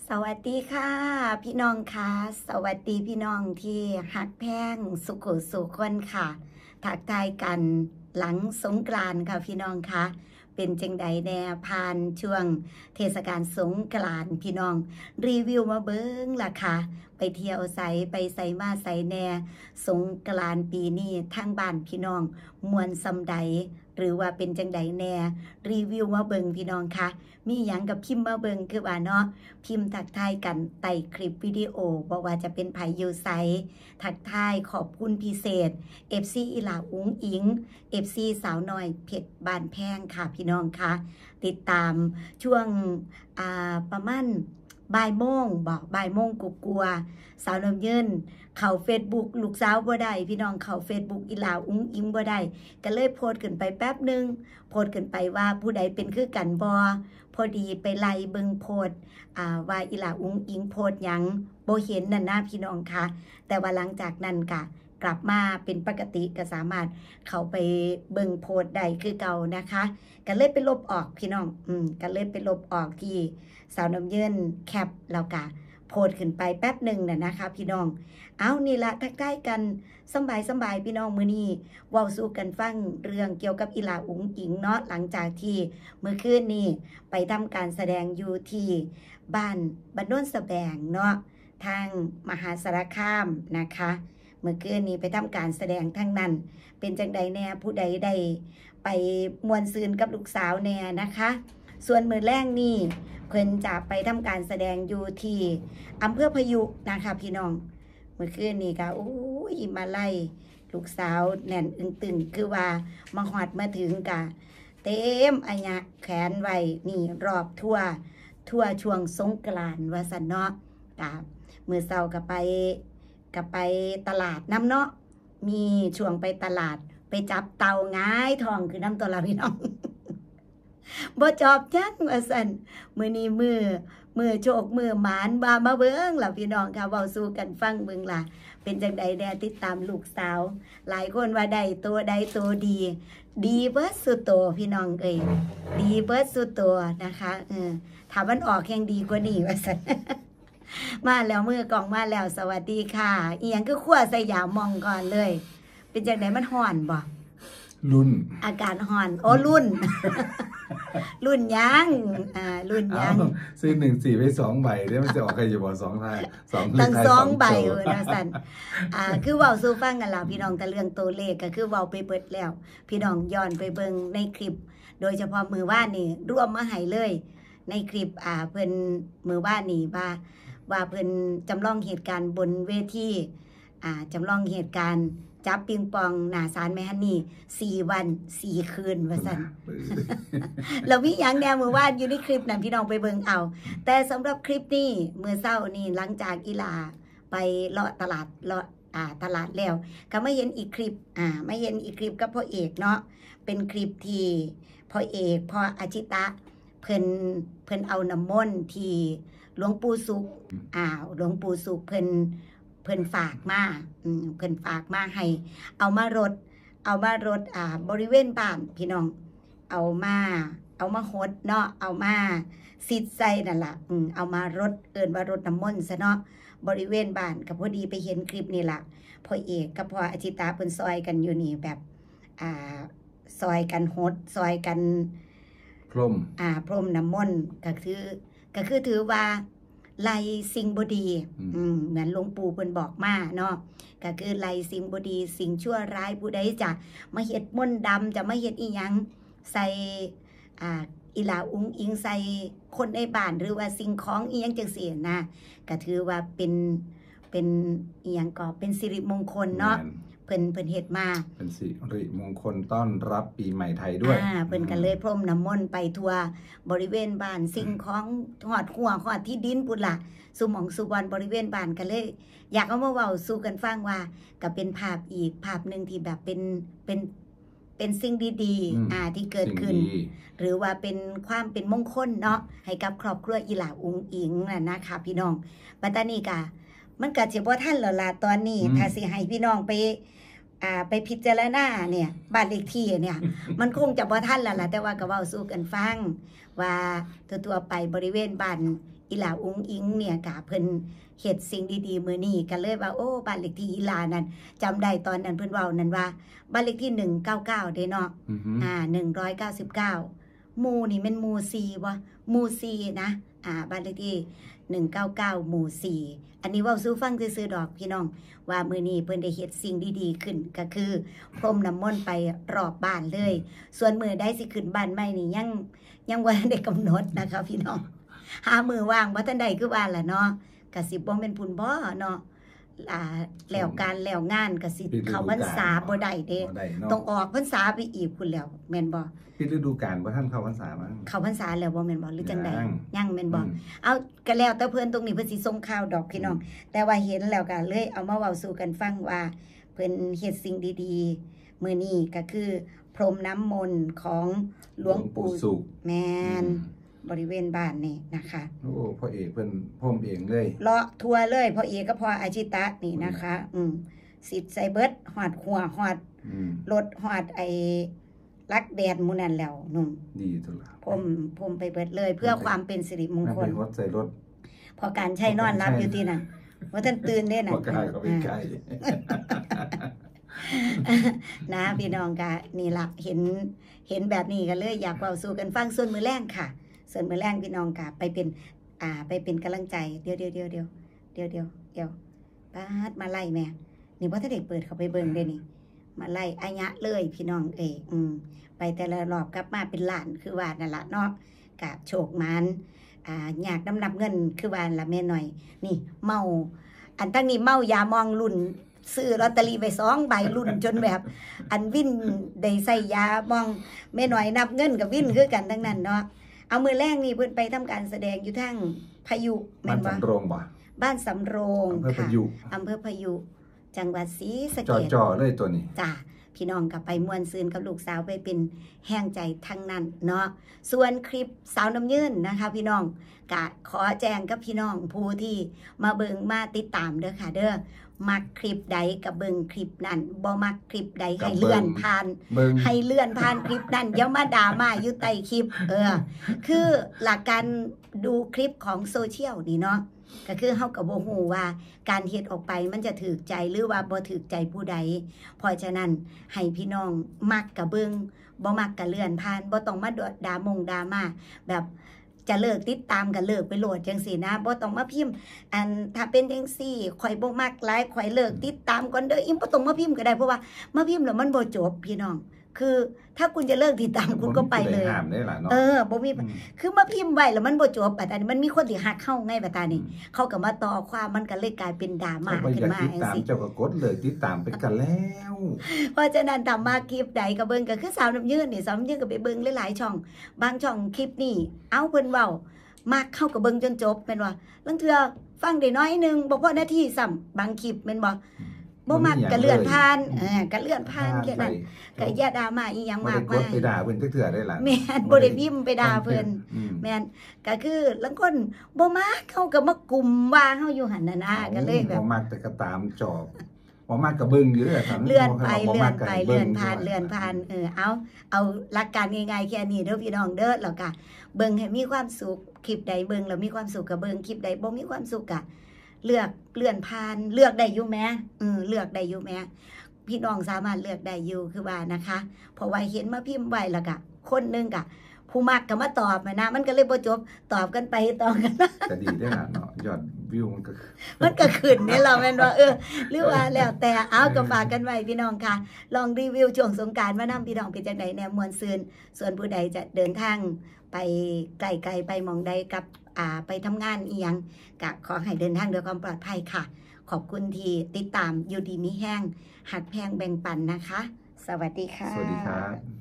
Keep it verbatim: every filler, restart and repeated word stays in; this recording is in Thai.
สวัสดีค่ะพี่น้องค่ะสวัสดีพี่น้องที่หักแพงสุขุสุขคนค่ะทักทายกันหลังสงกรานต์ค่ะพี่น้องค่ะเป็นจังใดแน่ผ่านช่วงเทศกาลสงกรานต์พี่น้องรีวิวมาเบิ้งล่ะค่ะไปเที่ยวใสไปใสมาใสแน่สงกรานต์ปีนี้ทางบ้านพี่น้องมวนซำใดหรือว่าเป็นจังใดแน่รีวิวมาเบิงพี่น้องค่ะมีหยังกับพิมพ์มาเบิงคือว่าเนาะพิมพ์ทักทายกันใต้คลิปวิดีโอบอกว่าจะเป็นไผยูไซทักทายขอบคุณพิเศษ เอฟ ซี อีหลาอุ้งอิง เอฟ ซี สาวน้อยเพชรบานแพงค่ะพี่น้องค่ะติดตามช่วงอ่าประมาณบ่ายโมงบอกบ่ายโมงกลัวๆสาวน้ำเยินเข้า Facebook ลูกสาวบ่ได้พี่น้องเข้า Facebook อีหลาอุ้งอิงบ่ได้ก็เลยโพสต์ขึ้นไปแป๊บนึงโพสต์ขึ้นไปว่าผู้ใดเป็นคือกันบ่พอดีไปไล่เบิ่งโพสต์อ่าว่าอีหลาอุ้งอิงโพสต์หยังบ่เห็นนั่นนะพี่น้องค่ะแต่ว่าหลังจากนั้นก็กลับมาเป็นปกติก็สามารถเข้าไปเบิ่งโพสต์ได้คือเก่านะคะก็เลยไปลบออกพี่น้องอืมก็เลยไปลบออกที่สาวน้ำเยินแคปแล้วก็โพสต์ขึ้นไปแป๊บหนึ่งน่ะนะคะพี่น้องเอานี่ละทักทายกันสบายสบายพี่น้องมื้อนี้เว้าสู่กันฟังเรื่องเกี่ยวกับอีหลาอุ๋งอิงเนาะหลังจากที่เมื่อคืนนี้ไปทำการแสดงอยู่ที่บ้านบ้านโน้นสะแบงเนาะทางมหาสารคามนะคะเมื่อคืนนี้ไปทำการแสดงทั้งนั้นเป็นจังใดแน่ผู้ใดได้ไปมวนซืนกับลูกสาวแน่นะคะส่วนมือแรกนี่เพิ่นจะไปทำการแสดงอยู่ที่อำเภอพยุนะคะพี่น้องเมื่อคืนนี้ก็โอ้ยมาไล่ลูกสาวแน่นอึ้งตึงคือว่ามาหอดมาถึงกะเต็มอัญญะแขนไว้นี่รอบทั่วทั่วช่วงสงกรานต์ว่าสันเนาะกะมือเศร้ากับไปกับไปตลาดน้ำเนาะมีช่วงไปตลาดไปจับเตาง่ายทองคือน้ำตัวเราพี่น้อง บ่จอบจังว่าซั่นมื้อนี้มือมือโชคมือหมานบามาเบิ่งล่ะพี่น้องค่ะเว้าสู่กันฟังเบิ่งล่ะเป็นจังใดแน่ติดตามลูกสาวหลายคนว่าได้ตัวใดตัวดีดีเบิดสุดโตพี่น้องเอ้ยดีเบิดสุดโตนะคะเออถ้ามันออกแห่งดีกว่านี้ว่าซั่น มาแล้วมือกล่องมาแล้วสวัสดีค่ะอีหยังคือคั่วใส่ยามองก่อนเลย เป็นจังไดมันฮ้อนบ่รุ่นอาการฮ้อนโอ้รุ่น รุ่นยังอ่ารุ่นยังซื้อหนึ่งสี่ไปสองใบเดี๋ยวมันจะออกใครอยู่บ่สองทายสองตั้งสองใบเออนะสันอ่าคือเว้าสู่ฟังกันแล้วพี่น้องแต่เรื่องตัวเลขก็คือเว้าไปเบิดแล้วพี่น้องย้อนไปเบิ่งในคลิปโดยเฉพาะมือว่านนี่รวมมาให้เลยในคลิปอ่าเพิ่นมือว่านนี่ว่าว่าเพิ่นจำลองเหตุการณ์บนเวทีอ่าจำลองเหตุการณ์จับปิงปองหน้าศาลแม่ฮันนี่สี่วันสี่คืนว่าซั่น เรามีอย่างแนวมือวาดอยู่ในคลิปนั้นพี่น้องไปเบิ่งเอาแต่สำหรับคลิปนี้เมื่อเช้านี่หลังจากอีลาไปเลาะตลาดเลาะอ่าตลาดแล้วก็ไม่เห็นอีกคลิปอ่าไม่เห็นอีกคลิปกับพ่อเอกเนาะเป็นคลิปที่พ่อเอกพ่ออาชิตะเพิ่นเพิ่นเอาน้ำมนต์ที่หลวงปู่สุขอ้าวหลวงปู่สุขเพิ่นเพิ่นฝากมาอืมเพิ่นฝากมาให้เอามารดเอามารดอ่าบริเวณบ้านพี่น้องเอามาเอามาหดเนาะเอามาซิดใส่นั่นล่ะอืมเอามารดเอิ้นว่ารดน้ำมนต์ซะเนาะบริเวณบ้านก็พอดีไปเห็นคลิปนี่ล่ะพ่อเอกกับพ่ออาชิตาเพิ่นซอยกันอยู่นี่แบบอ่าซอยกันหดซอยกันพรมอ่าพรมน้ำมนต์ก็คือก็คือถือว่าไล่สิ่งบ่ดีอืมเหมือนหลวงปู่เพิ่นบอกมาเนาะก็คือไล่สิ่งบ่ดีสิ่งชั่วร้ายผู้ใดจะมาเฮ็ดมนต์ดำจะมาเฮ็ดอีหยังใส่อ่าอีหลาอุ๋งอิงใส่คนในบ้านหรือว่าสิ่งของอีหยังจังซี่นะก็ถือว่าเป็นเป็นอีหยังก็เป็นสิริมงคลเนาะเพิ่นเพิ่นเฮ็ดมาเป็นสิริมงคลต้อนรับปีใหม่ไทยด้วยอ่าเพิ่นก็เลยพรมน้ำมนต์ไปทั่วบริเวณบ้านสิ่งของหอดหัวหอดที่ดินพุ่นล่ะสุหม่องสุบอนบริเวณบ้านก็เลยอยากเอามาเว้าสู่กันฟังว่าก็เป็นภาพอีกภาพนึงที่แบบเป็นเป็นเป็นสิ่งดีๆอ่าที่เกิดขึ้นหรือว่าเป็นความเป็นมงคลเนาะให้กับครอบครัวอีหลาอุ๋งอิงน่ะนะคะพี่น้องปัตตานีก็มันก็สิบ่ทันแล้วล่ะตอนนี้ถ้าสิให้พี่น้องไปอ่าไปพิจารณาเนี่ยบ้านเลขที่เนี่ย มันคงจะบ่ทันแล้วล่ะแต่ว่าก็เว้าสู่กันฟังว่าทั่วๆไปบริเวณบ้านอีหลาอุ้งอิงเนี่ยกะเพิ่นเฮ็ดสิ่งดีๆมื้อนี้ก็เลยว่าโอ้บ้านเลขที่อีหลานั่นจำได้ตอนนั้นเพิ่นเว้านั่นว่าบ้านเลขที่หนึ่งเก้าเก้าเด้เนาะอือฮึอ่าหนึ่งร้อยเก้าสิบเก้าหมู่นี่แม่นหมู่สี่บ่หมู่สี่นะอ่าบ้านเลขที่หนึ่งเก้าเก้าหมู่สี่อันนี้เว้าสู่ฟังซื่อๆดอกพี่น้องว่ามื้อนี้เพิ่นได้เฮ็ดสิ่งดีๆขึ้นก็คือพรมน้ำมนต์ไปรอบบ้านเลย ส่วนมื้อใดสิขึ้นบ้านใหม่นี่ยังยังบ่ได้กำหนดนะคะพี่น้องหามื้อว่างบ่ทันได้คือว่าล่ะเนาะก็สิบ่แม่นพุ่นบ่เนาะอ่าแล้วการแล้วงานก็สิเข้าพรรษาบ่ได้เด้บ่ได้เนาะต้องออกพรรษาไปอีกพุ่นแล้วแม่นบ่ปิดฤดูกาลบ่ทันเข้าพรรษามั้งเข้าพรรษาแล้วบ่แม่นบ่หรือจังใดยังยังแม่นบ่อืมเอาก็แล้วแต่เพิ่นตรงนี้เพิ่นสิส่งข่าวดอกพี่น้อง แต่ว่าเห็นแล้วก็เลยเอามาเว้าสู่กันฟังว่าเพิ่นเฮ็ดสิ่งดีๆมื้อนี้ก็คือพรมน้ำมนต์ของหลวงปู่สุขแม่นอืมบริเวณบ้านนี่นะคะโอ้พ่อเอกเพิ่นพรมเองเลยเลาะทั่วเลยพ่อเอกกับพ่ออาชิตะนี่นะคะ อืมสิทธิ์ใส่เบิดฮอดหัวฮอดอืมรถฮอดไอ้ลักแดดหมู่นั่นแล้วนุ่มดีตุลาผมผมไปเบิดเลย เพื่อความเป็นสิริมงนั่นคเป็ลนรถใส่รถพอการใช้นอนรับอยู่ที่นั่นว่าท่านตื่นได้น่ะบ่กล้าเข้าไปใกล้นะพี่น้องกะนี่ละเห็นเห็นแบบนี้กันเลยอยากเว้าสู่กันฟังส่วนมือแรงค่ะ ส่วนมือแรงพี่น้องกะไปเป็นอ่าไปเป็นกำลังใจเดี๋ยวเดี๋ยวเดี๋ยวเดี๋ยวเดี๋ยวเดี๋ยวเดี๋ยวปาดมาไล่แม่นี่ว่าถ้าเด็กเปิดเขาไปเบิ่งได้นี่ มาไล่อายะเลยพี่น้องเอยอืมไปแต่ละรอบกลับมาเป็นล้านคือว่านั่นละเนาะกะโชคมันอ่าอยากน้ำนับเงินคือว่าละแม่หน่อย นี่เมา อันตั้งนี้เมายามองรุ่นซื้อลอตเตอรี่ไปสองใบรุ่นจนแบบ อันวินได้ใส่ยามองแม่หน่อยนับเงินกับวินคือกันทั้งนั้นเนาะเอามือแรกนี่เพิ่นไปทำการแสดงอยู่ทั้งพายุบ้านบ่สำโรงบ่บ้านสำโรงอำเภอพาค่ะยุอำเภอพายุ จังหวัดศรีสะจเกอษจอๆเลยตัวนี้จ้าพี่น้องกับไปมวนซืนกับลูกสาวไปเป็นแห้งใจทั้งนั้นเนาะส่วนคลิปสาวน้ำยืนนะคะ พี่น้องกะขอแจ้งกับพี่น้องผู้ที่มาเบิงมาติดตามเด้อค่ะเด้อมักคลิปใดกับเบิงคลิปนั้นบ่มักคลิปใดให้เลื่อนผ่านเบิ่งให้เลื่อนผ่านคลิปนั้นอย่ามาด่ามาอยู่ใต้คลิป เออ คือหลักการดูคลิปของโซเชียลนี่เนาะก็คือเฮากับบ่ฮู้ว่าการเฮ็ดออกไปมันจะถูกใจหรือว่าบ่ถูกใจผู้ใดเพราะฉะนั้นให้พี่น้องมักกับเบิ่งบ่มักกับเลื่อนผ่านบ่ต้องมาด่ามงด่ามาแบบจะเลิกติดตามก็เลิกไปโหลดจังซี่นะบ่ต้องมาพิมพ์ อันถ้าเป็นจังซี่ข่อยบ่มักหลายข่อยเลิกติดตามก่อนเด้ออิมบ่ต้องมาพิมพ์ก็ได้เพราะว่ามาพิมพ์แล้วมันบ่จบพี่น้อง คือถ้าคุณจะเลิกติดตามคุณก็ไปเลยบ่มีผู้ใดห้ามได้ล่ะเนาะเออบ่มีอืมคือมาพิมพ์ไว้แล้วมันบ่จบบัดนี้มันมีคนที่ฮักเข้าไงบัดนี้ เขาก็มาต่อความมันก็เลยกลายเป็นดราม่าเขาบ่ขึ้อน ยากมาติดจังตามซี่เจ้าก็กดเลยติดตามไปกันแล้วเพราะฉะนั้นทำมาคลิปใดก็เบิ่งก็คือสาวน้ำยืนนี่สาวน้ำยืนก็ไปเบิ่งหลายๆช่อง บางช่องคลิปนี่เอาเพิ่นเว้ามักเข้าก็เบิ่งจนจบแม่นบ่ลางเทื่อฟังได้น้อยหนึงบ่พอนาทีซ้ำบางคลิปแม่นบ่บ่มักก็เลื่อนผ่านเออก็เลื่อนผ่านแค่นั้นก็อย่าดราม่าอีหยังบ่มาได้กกดมายไปด่าเพิ่นจักเทื่อได้ล่ะแม่นบ่ได้พิมพ์ไปด่าเพิ่นอืมแม่นก็คือลางคนบ่มักเขาก็มากลุ่มว่าเฮาอยู่หั่นน่ะนะก็เลยแบบบ่มักแต่ก็ตามจอบบ่มักก็เบิ่งอยู่เด้อครับเลื่อนไปบ่เลื่อมัน กก็ไปให้เลื่อนบิ่งผ่านเลื่อนผ่านเออเอาเอาหลักการง่ายๆแค่นี้เด้อพี่น้องเด้อแล้วก็เบิ่งให้มีความสุขคลิปใดเบิ่งแล้วมีความสุขก็เบิ่งคลิปใดบ่มีความสุขก็เลือกเลื่อนผ่านเลือกได้อยู่แม้อือเลือกได้อยู่แม้พี่น้องสามารถเลือกได้อยู่คือว่านะคะเพราะว่าเห็นมาพิมพ์ไว้แล้วก็คนหนึงก็ผู้มักก็มาตอบนะมันก็เลยบ่จบตอบกันไปตอบกันมาก็ดีได้ล่ะเนาะยอดวิวมันก็มันก็ขึ้นนี่เราแม่นว่าเออหรือว่าแล้วแต่เอาก็ฝากกันไว้พี่น้องค่ะ ลองรีวิวช่วงสงกรานต์มานำพี่น้องเป็นจังได๋แนวมวลซืนส่วนผู้ใดจะเดินทางไปไกลๆไปหมองใดกับอ่าไปทำงานอีหยังก็ขอให้เดินทางด้วยความปลอดภัยค่ะ ขอบคุณที่ติดตามอยู่ดีมีแห้งหักแพงแบ่งปันนะคะ สวัสดีค่ะสวัสดีครับ